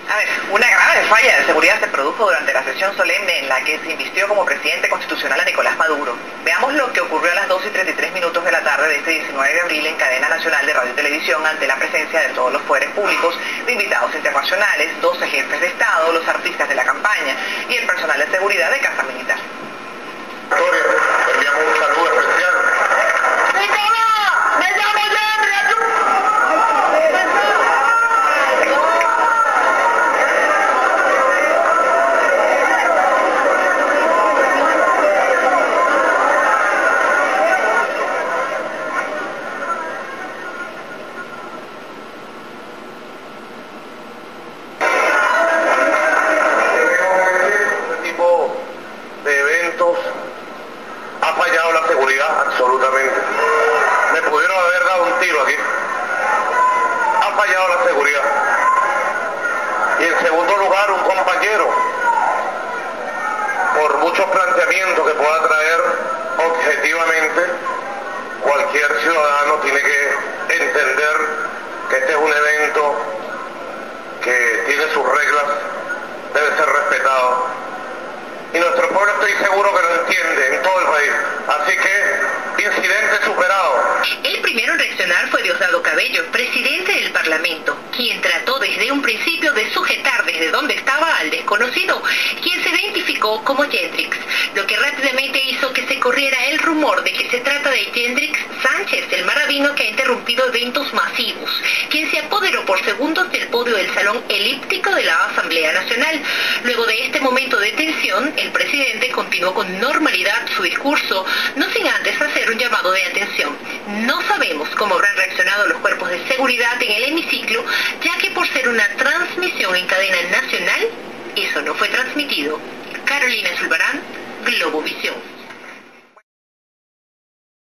A ver, una grave falla de seguridad se produjo durante la sesión solemne en la que se invistió como presidente constitucional a Nicolás Maduro. Veamos lo que ocurrió a las 2:33 de la tarde de este 19 de abril en cadena nacional de radio y televisión ante la presencia de todos los poderes públicos, de invitados internacionales, 12 jefes de Estado, los artistas de la campaña y el personal de seguridad de Casa Militar. Enviamos un saludo especial. Ha fallado la seguridad, absolutamente. Me pudieron haber dado un tiro aquí. Ha fallado la seguridad. Y en segundo lugar, un compañero, por muchos planteamientos que pueda traer, objetivamente, cualquier ciudadano tiene que entender que este es un evento que tiene sus reglas, debe ser respetado. Y nuestro pueblo, estoy seguro que lo entiende en todo el país. Así que, incidente superado. El primero en reaccionar fue Diosdado Cabello, presidente del Parlamento, quien trató desde un principio de sujetar desde donde estaba al desconocido, quien se identificó como Yendrix, lo que rápidamente hizo que se corriera el rumor de que se trata de Yendrix Sánchez, el maravino que ha interrumpido eventos masivos, quien se apoderó por segundos del podio del salón elíptico de la Asamblea Nacional. Luego de este momento de tensión, el presidente continuó con normalidad su discurso, no sin antes hacer un llamado de atención. No sabemos cómo habrán reaccionado los cuerpos de seguridad en el hemiciclo, ya que por ser una transmisión en cadena nacional, eso no fue transmitido. Carolina Zulbarán, Globovisión.